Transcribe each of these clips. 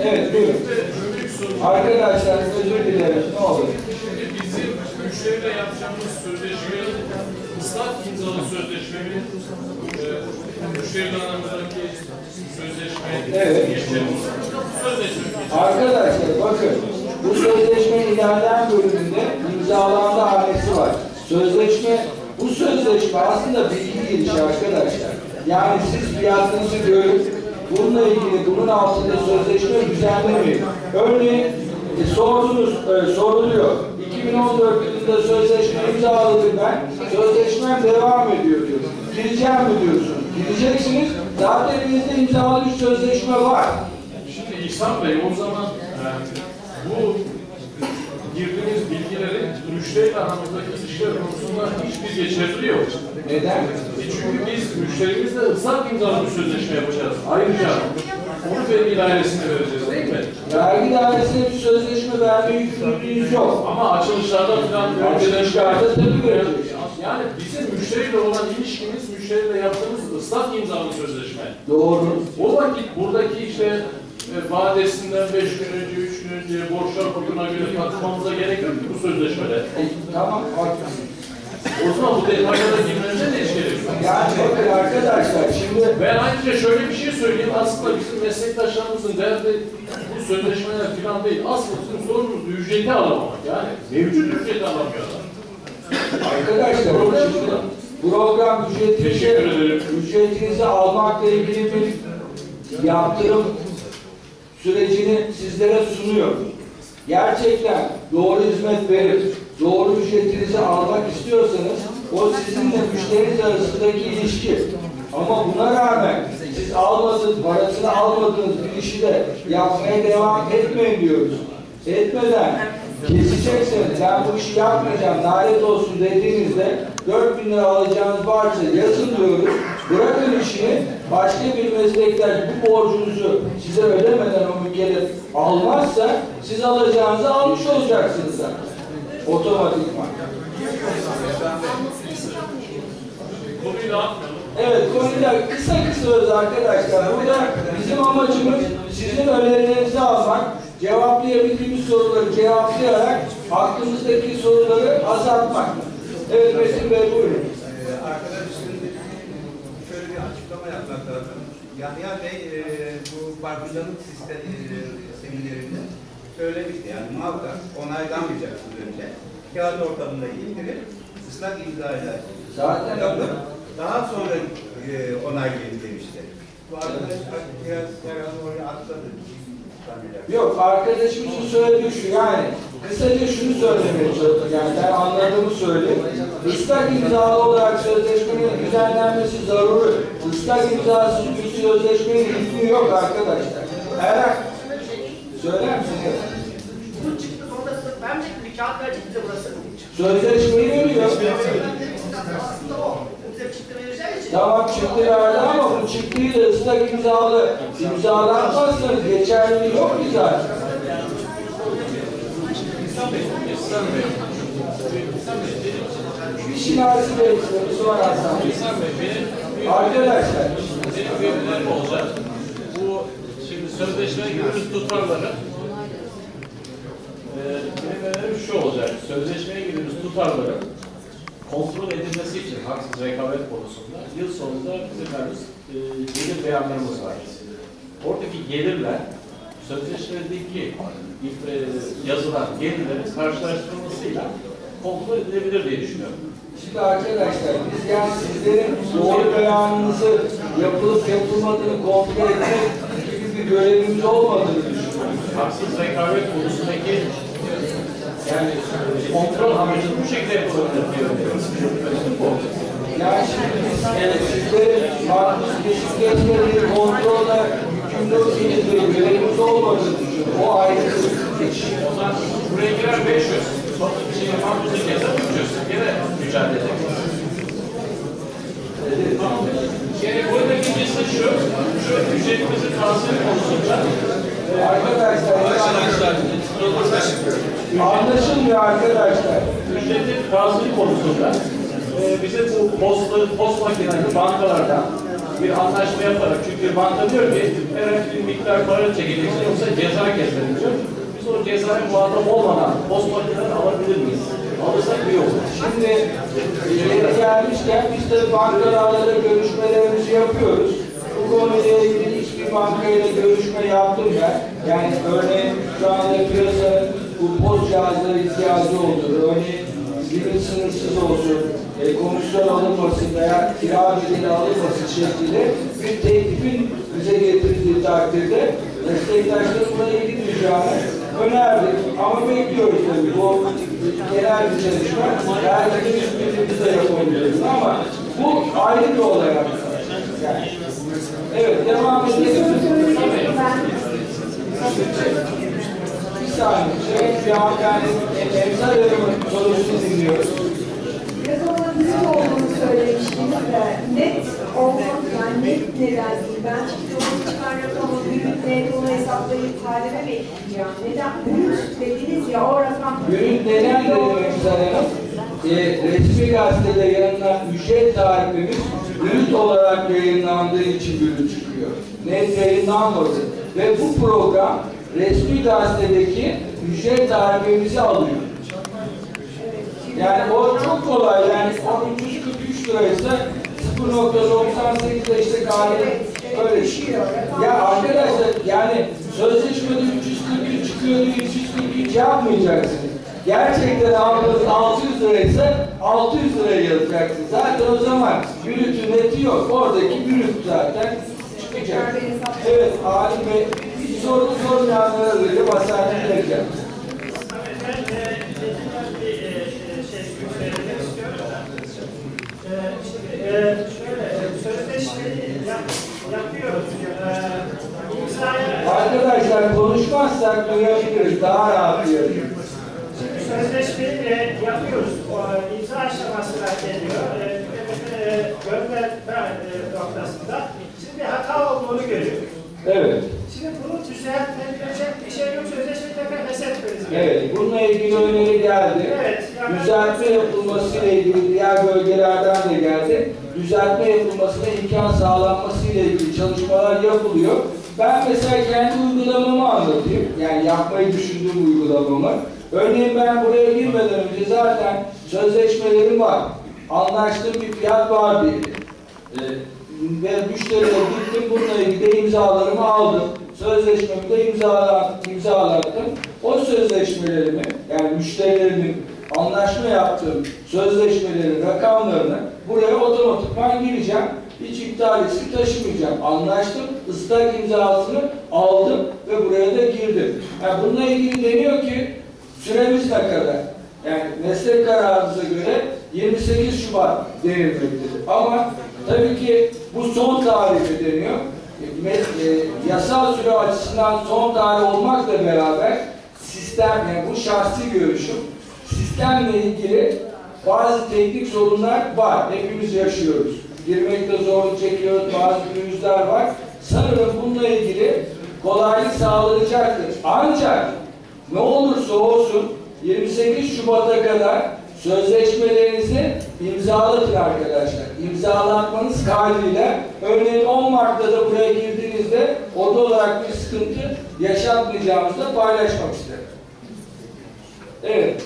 Evet, buyurun. Arkadaşlar özür dilerim. Ne olur? Şimdi bizim müşteriyle yapacağımız sözleşmenin ıslak imzalı sözleşmenin müşteriyle aramızdaki sözleşme geçeceğimiz sözleşme. Arkadaşlar bakın bu sözleşmenin ilerleyen bölümünde imzalandı hanesi var. Bu sözleşme aslında bilgi girişi arkadaşlar. Yani siz fiyatınızı görüp bununla ilgili bunun altında sözleşme düzenlemiyor. Örneğin soruluyor. 2014 yılında sözleşme imzaladım ben. Sözleşmem devam ediyor diyor. Gireceğim mi diyorsun? Gireceksiniz. Zaten elinizde imzalı bir sözleşme var. Şimdi İhsan Bey o zaman bu girdiğimiz bilgilerin müşteriyle aramızdaki ilişkiler konusunda hiçbir geçerli yok. Neden? Çünkü biz müşterimizle ıslak imzalı bir sözleşme yapacağız. Ayrıca onu vergi dairesine vereceğiz değil mi? Vergi dairesine bir sözleşme verme yükümlülüğünüz yok. Ama açılışlarda falan Açılışlarda tabii vereceğiz. Yani bizim müşteriyle olan ilişkimiz müşteriyle yaptığımız ıslak imzalı sözleşme. Doğru. O vakit buradaki işte vadesinden 5 gün önce, 3 gün önce borçlar kuruna göre tartışmamıza gerek yok ki bu sözleşmede. Tamam, haklısın. O zaman bu detaylara girmemize de hiç gerek yok. Yani bakın arkadaşlar şimdi... Ben ayrıca şöyle bir şey söyleyeyim. Aslında bizim meslektaşlarımızın derdi bu sözleşmeler falan değil. Aslında bizim sorunumuz ücreti alamamak. Yani mevcut ücreti alamıyorlar. Arkadaşlar program ücretinizi almakla ilgili bir yaptırım sürecini sizlere sunuyor. Gerçekten doğru hizmet verip doğru ücretinizi almak istiyorsanız o sizinle müşteriniz arasındaki ilişki. Ama buna rağmen siz parasını almadığınız bir işi de yapmaya devam etmeyin diyoruz. Etmeden kesecekseniz ben bu işi yapmayacağım, lanet olsun dediğinizde 4.000 lira alacağınız varsa yazın diyoruz. Bırakın işini, başka bir meslektaş bu borcunuzu size ödemeden o mükellef almazsa siz alacağınızı almış olacaksınız zaten. Otomatikman. Evet, konuda kısa öz arkadaşlar. Burada bizim amacımız sizin önerilerinizi almak, cevaplayabildiğimiz soruları cevaplayarak aklımızdaki soruları azaltmak. Evet, Metin Bey buyurun. Arkadaşım şöyle bir açıklama yapmak lazım. Yahya Bey bu farkındalık seminerinde söylemişti. Yani muhakkak onaylanmayacaksınız önce. Kağıt ortamında indirip ıslak imzayla zaten yapıp daha sonra onaylayın demişti. Bu arkadaş biraz oraya atladı. Yok, arkadaşımızın söylediği şu, yani kısaca şunu söylemeye çalıştım, yani ben anladığımı söyleyeyim. Islak imzalı olarak sözleşmenin düzenlenmesi zaruri. Islak imzasız bir sözleşmenin hükmü yok arkadaşlar. Erhan, söyler misiniz? Bu çıktı sonunda vermeyecek bir kağıt verecek bize burası. Sözleşmeyi veriyor. Tamam, çıktı verdi ama bu çıktıyı da ıslak imzalanmazsanız geçerliliği yok ki zaten. Bir şinasi Bey, sonra Hasan Bey. Arkadaşlar. Benim verilerim olacak. Bu şimdi sözleşmeye giriyoruz tutarları. Benim önerim şu olacak. Sözleşmeye giriyoruz tutarları kontrol edilmesi için haksız rekabet konusunda yıl sonunda bizim gelir beyanlarımız var. Oradaki gelirler sözleşmedeki yazılan gelirlerin karşılaştırılmasıyla kontrol edilebilir diye düşünüyorum. Şimdi arkadaşlar biz yani sizlerin doğru beyanınızı yapılıp yapılmadığını kontrol etmek gibi bir görevimiz olmadığını düşünüyorum. Haksız rekabet konusundaki yani kontrol amacı bu şekilde yapılabilir diye yani şimdi biz sizlerin farklı kesinlikle bir kontrolle yükümlü bir görevimiz olmadığını düşünüyorum. O ayrı bir şey. O zaman buraya girer 500. Şimdi farklı kese 300. Yine mücadele edeceğiz. Yani buradaki mesele şu ücretimizin tahsili konusunda arkadaşlar anlaşılmıyor arkadaşlar. Ücretin tahsili konusunda bize bu post makinesi bankalardan bir anlaşma yaparak, çünkü banka diyor ki herhangi bir miktar para çekeceksin yoksa ceza keselim diyor. Biz o cezaya muhatap olmadan post makineden alabilir miyiz? Alırsak iyi olur. Şimdi yeri gelmişken biz de bankalarla görüşmelerimizi yapıyoruz. Bu konuyla ilgili hiçbir bankayla görüşme yaptım ben. Yani örneğin şu anda piyasanın bu post cihazlara ihtiyacı olduğu, örneğin limit sınırsız olsun, komisyon alınmasın veya kira bedeli alınmasın şeklinde bir teklifin bize getirildiği takdirde meslektaşların buna gidilmeyeceğini önerdik. Ama bekliyoruz tabii. Bu genel bir çalışma. Belki de biz de yapabiliriz ama bu ayrı bir olay arkadaşlar. Yani. Evet, devam edelim. Bir saniye. Bir hanımefendi emsal yarımın sorusunu dinliyoruz. Biraz ona büyük olduğunu söylemiştiniz de net olmak, yani net neden değil. Ben şimdi onu çıkarıyorum ama büyük net onu hesaplayıp talebe bekleyeceğim. Neden? Büyük dediniz ya o rakam. Büyük neden dedim emsal yarım? Resmi gazetede yayınlanan ücret tarifimiz brüt olarak yayınlandığı için brüt çıkıyor. Net yayınlanmadı. Ve bu program resmi gazetedeki ücret tarifimizi alıyor. Yani o çok kolay. Yani o 343 liraysa 0.98'de işte gayet öyle düşüyor. Ya arkadaşlar yani sözleşmede 343 çıkıyor diye 343 yapmayacaksınız. Gerçekten aldığınız 600 liraysa 600 liraya yazacaksınız. Zaten o zaman brütün neti yok. Oradaki brüt zaten çıkacak. Evet Halim Bey, hiç soru sormayanlara böyle basarını vereceğim. Sözleşmeyi yapıyoruz. Arkadaşlar konuşmazsak duyabiliriz. Daha rahat duyabiliriz. Sözleşmeyi yapıyoruz. İmza aşamasına geliyor. Gönderme noktasında. Şimdi hata olduğunu görüyoruz. Evet. Şimdi bunu düzeltmeyecek bir şey yok. Sözleşmeyi tekrar feshetmeniz gerekiyor. Evet. Bununla ilgili öneri geldi. Evet. Düzeltme yapılmasıyla ilgili diğer bölgelerden de geldi. Düzeltme yapılmasına imkan sağlanmasıyla ilgili çalışmalar yapılıyor. Ben mesela kendi uygulamamı anlatayım. Yani yapmayı düşündüğüm uygulamamı. Örneğin ben buraya girmeden önce zaten sözleşmelerim var. Anlaştığım bir fiyat var diye. Ve müşteriye gittim, bununla ilgili imzalarımı aldım. Sözleşmemi de imzalattım. O sözleşmelerimi, yani müşterilerimin anlaşma yaptığım sözleşmelerin rakamlarını buraya otomatikman gireceğim. Hiç iptal riski taşımayacağım. Anlaştım, ıslak imzasını aldım ve buraya da girdim. Yani bununla ilgili deniyor ki süremiz ne kadar? Yani meslek kararımıza göre 28 Şubat denilmektedir. Ama tabii ki bu son tarihi deniyor. Yasal süre açısından son tarih olmakla beraber sistem, yani bu şahsi görüşüm, sistemle ilgili bazı teknik sorunlar var. Hepimiz yaşıyoruz. Girmekte zorluk çekiyoruz, bazı pürüzler var. Sanırım bununla ilgili kolaylık sağlanacaktır. Ancak ne olursa olsun 28 Şubat'a kadar sözleşmelerinizi imzalatın arkadaşlar. İmzalatmanız kaydıyla örneğin 10 Mart'ta da buraya girdiğinizde oda olarak bir sıkıntı yaşatmayacağımızı da paylaşmak isterim. Evet.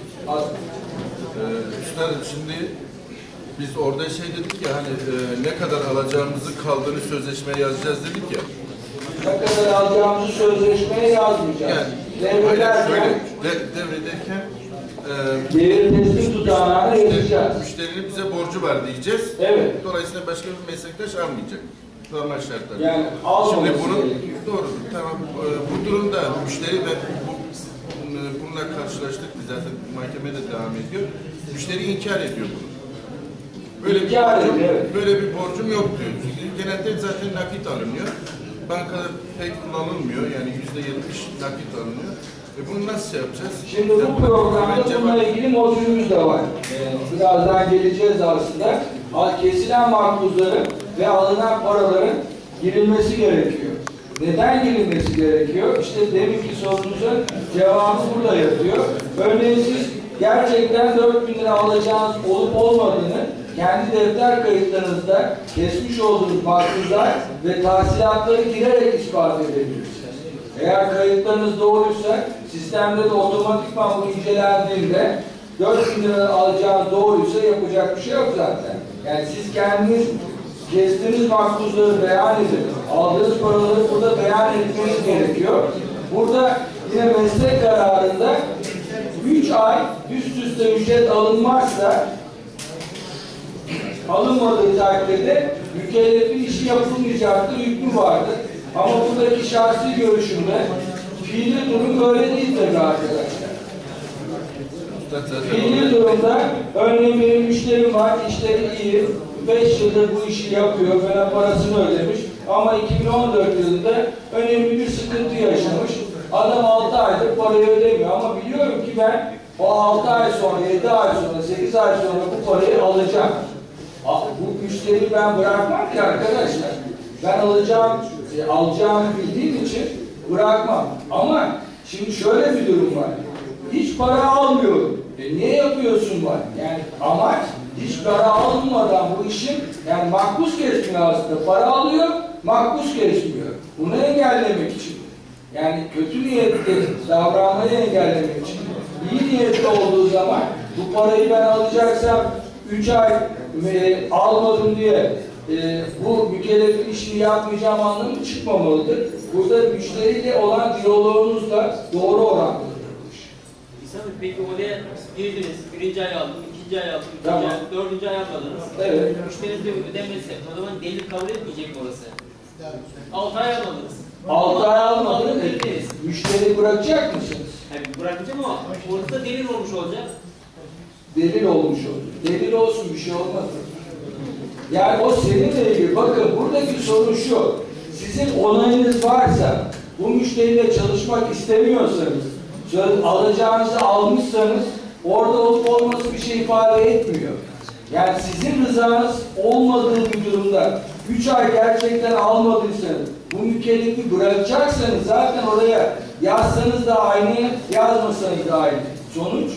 Üstadım şimdi biz orada şey dedik ya hani ne kadar alacağımızı kaldığını sözleşmeye yazacağız dedik ya. Ne kadar alacağımızı sözleşmeye yazmayacağız. Yani hayır şöyle devrederken gelir teslim tutanağına yazacağız. Müşterinin bize borcu var diyeceğiz. Evet. Dolayısıyla başka bir meslektaş almayacak. Normal şartlarda. Yani almaması şimdi bunun gerekiyor. doğrudur. Tamam. Bu durumda müşteri ve bununla karşılaştık. Biz zaten mahkemede devam ediyor. Müşteri inkar ediyor bunu. Böyle bir borcum yok diyor. Genelde zaten nakit alınıyor. Bankada pek kullanılmıyor. Yani %70 nakit alınıyor. Bunu nasıl yapacağız? Şimdi bu programda bununla ilgili modülümüz de var. Birazdan geleceğiz aslında. Kesilen makbuzların ve alınan paraların girilmesi gerekiyor. Neden girilmesi gerekiyor? İşte deminki sorunuzun cevabı burada yatıyor. Örneğin siz gerçekten 4.000 lira alacağınız olup olmadığını kendi defter kayıtlarınızda kesmiş olduğunuz makbuzlar ve tahsilatları girerek ispat edebilirsiniz. Eğer kayıtlarınız doğruysa sistemde de otomatikman bu incelendiğinde 4.000 lira alacağınız doğruysa yapacak bir şey yok zaten. Yani siz kendiniz kestiğiniz makbuzları beyan edin. Aldığınız paraları burada beyan etmeniz gerekiyor. Burada yine meslek kararında 3 ay üst üste ücret alınmazsa alınmadığı takdirde mükellefin işi yapılmayacaktır, hükmü vardır. Ama buradaki şahsi görüşümde fiili durum öyle değil tabii arkadaşlar. Fiili durumda örneğin benim müşterim var, işleri iyi, 5 yıldır bu işi yapıyor, bana parasını ödemiş ama 2014 yılında önemli bir sıkıntı yaşamış. Adam 6 aydır parayı ödemiyor ama biliyorum ki ben o 6 ay sonra, 7 ay sonra, 8 ay sonra bu parayı alacağım. Bu müşteriyi ben bırakmam ki arkadaşlar. Ben alacağımı bildiğim için bırakmam. Ama şimdi şöyle bir durum var. Hiç para almıyorum. Niye yapıyorsun var? Yani amaç hiç para almadan bu işin, yani makbuz kesmiyor aslında. Para alıyor, makbuz kesmiyor. Bunu engellemek için. Yani kötü niyetli davranmayı engellemek için. İyi niyetli olduğu zaman bu parayı ben alacaksam 3 ay almadım diye bu mükellefin işini yapmayacağım anlamı çıkmamalıdır. Burada müşteriyle olan diyaloğunuz da doğru orantılıdır. Peki oraya girdiniz, birinci ay aldın, ikinci ay aldın, Tamam. dördüncü ay almadınız. Evet. Müşteriniz de ödemesi, o zaman delil kabul etmeyecek mi orası? 6 ay almadınız. 6 ay almadınız. Aldınız. Müşteriyi bırakacak mısınız? Yani bırakacağım ama orada delil olmuş olacak. Delil olmuş olur. Delil olsun, bir şey olmaz. Yani o seninle ilgili. Bakın buradaki sorun şu. Sizin onayınız varsa, bu müşteriyle çalışmak istemiyorsanız, alacağınızı almışsanız, orada olup olması bir şey ifade etmiyor. Yani sizin rızanız olmadığı bir durumda 3 ay gerçekten almadıysanız, bu mükellefi bırakacaksanız zaten oraya yazsanız da aynı, yazmasanız da aynı. Sonuç,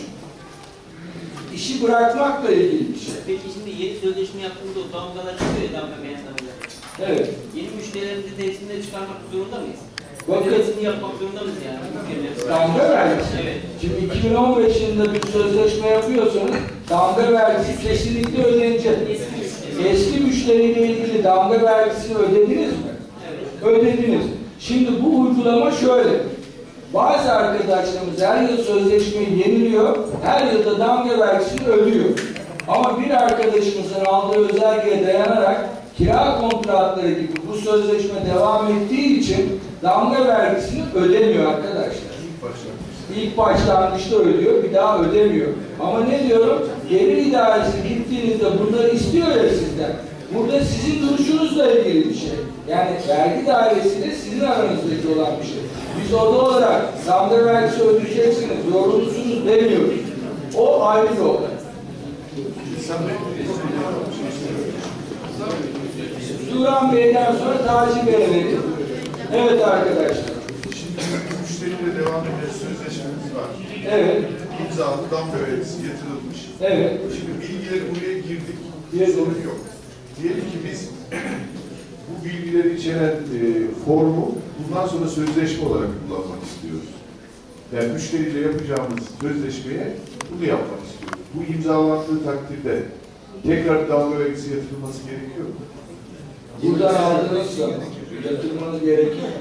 işi bırakmakla ilgili bir şey. Peki şimdi yeni sözleşme yaptığımızda o damgalar çıkıyor ya, damga beyanlarıyla. Evet. Yeni müşterilerimizi teslimde çıkarmak zorunda mıyız? Bakın, Ödemesini yapmak zorunda mıyız yani? damga vergisi. Evet. Şimdi 2015 yılında bir sözleşme yapıyorsanız damga vergisi kesinlikle ödenecek. Eski müşteriyle ilgili damga vergisini ödediniz mi? Evet. Ödediniz. Şimdi bu uygulama şöyle. Bazı arkadaşlarımız her yıl sözleşmeyi yeniliyor, her yılda damga vergisini ödüyor. Ama bir arkadaşımızın aldığı özelliğe dayanarak kira kontratları gibi bu sözleşme devam ettiği için damga vergisini ödemiyor arkadaşlar. İlk başlangıçta ödüyor, bir daha ödemiyor. Ama ne diyorum? Gelir idaresi gittiğinizde bunları istiyor ya sizden. Burada sizin duruşunuzla ilgili bir şey. Yani vergi dairesiyle sizin aranızdaki olan bir şey. Biz oda olarak damga vergisi ödeyeceksiniz, zorunlusunuz demiyoruz. O ayrı bir olay. Duran Bey'den sonra Taci Bey'e verelim. Evet arkadaşlar. Şimdi müşteriyle devam eden sözleşmemiz var. Evet. İmzalı damga vergisi yatırılmış. Evet. Şimdi bilgileri buraya girdik. Sorun yok. Diyelim ki biz bu bilgileri içeren formu bundan sonra sözleşme olarak kullanmak istiyoruz. Yani müşteriyle yapacağımız sözleşmeye bunu yapmak istiyoruz. Bu imzalandığı takdirde tekrar damga vergisi yatırılması gerekiyor mu? Buradan aldığınızsa yatırmanız gerekiyor.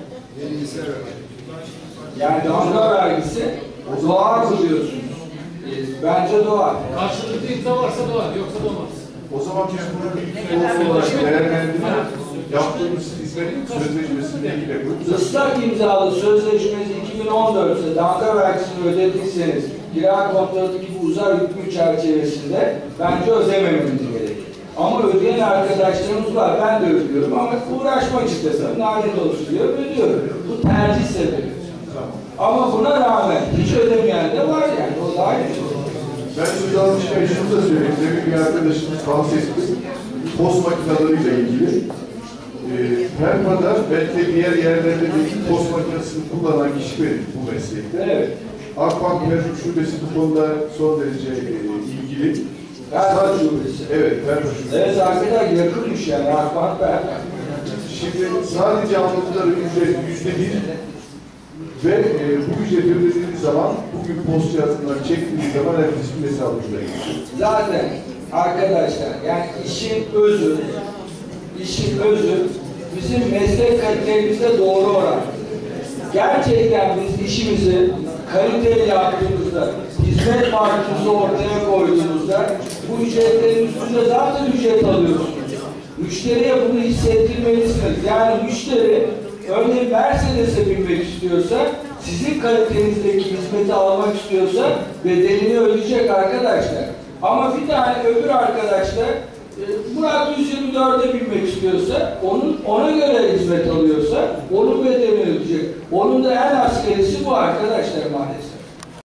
Yani damga vergisi doğar mı diyorsunuz? Bence doğar. Karşılıklı imza varsa doğar, yoksa doğmaz. O zaman biz bunu bir form olarak değerlendirip yaptığımız hizmet sözleşmesinde ilgili koyuyoruz. Islak imzalı sözleşmesi 2014'te damga vergisini ödediyseniz kira kontratı gibi uzar hükmü çerçevesinde bence ödememeniz gerekir. Ama ödeyen arkadaşlarımız var. Ben de ödüyorum ama uğraşmak istesem nalet olsun diyor, ödüyorum. Bu tercih sebebi. Ama buna rağmen hiç ödemeyen de var yani. O da aynı şey. Ben söz almışken şunu da söyleyeyim. Demin bir arkadaşımız bahsetti. Post makineleriyle ilgili. Her pazar belki diğer yerlerde de post makinesini kullanan kişi benim bu meslekte. Evet. Akbank Merkez Şubesi bu konuda son derece ilgili. Berbat şubesi. Evet, Berbat Şubesi. Evet arkadaşlar yakınmış yani. Akbank Berbat. Şimdi sadece aldıkları ücret %1 ve bu ücreti ödediğiniz zaman bugün post cihazından çektiğiniz zaman herkesin hesabınıza gidiyor. Zaten arkadaşlar yani işin özü bizim meslek kalitelimizde doğru oran. Gerçekten biz işimizi kaliteli yaptığımızda, hizmet markımızı ortaya koyduğumuzda bu ücretlerin üstünde zaten ücret alıyorsunuz. Müşteriye bunu hissettirmelisiniz. Yani müşteri örneğin Mercedes'e binmek istiyorsa, sizin kaliteninizdeki hizmeti almak istiyorsa bedelini ödeyecek arkadaşlar. Ama bir tane öbür arkadaşlar Murat 124'e binmek istiyorsa, ona göre hizmet alıyorsa onun bedelini ödeyecek. Onun da en asgarisi bu arkadaşlar maalesef.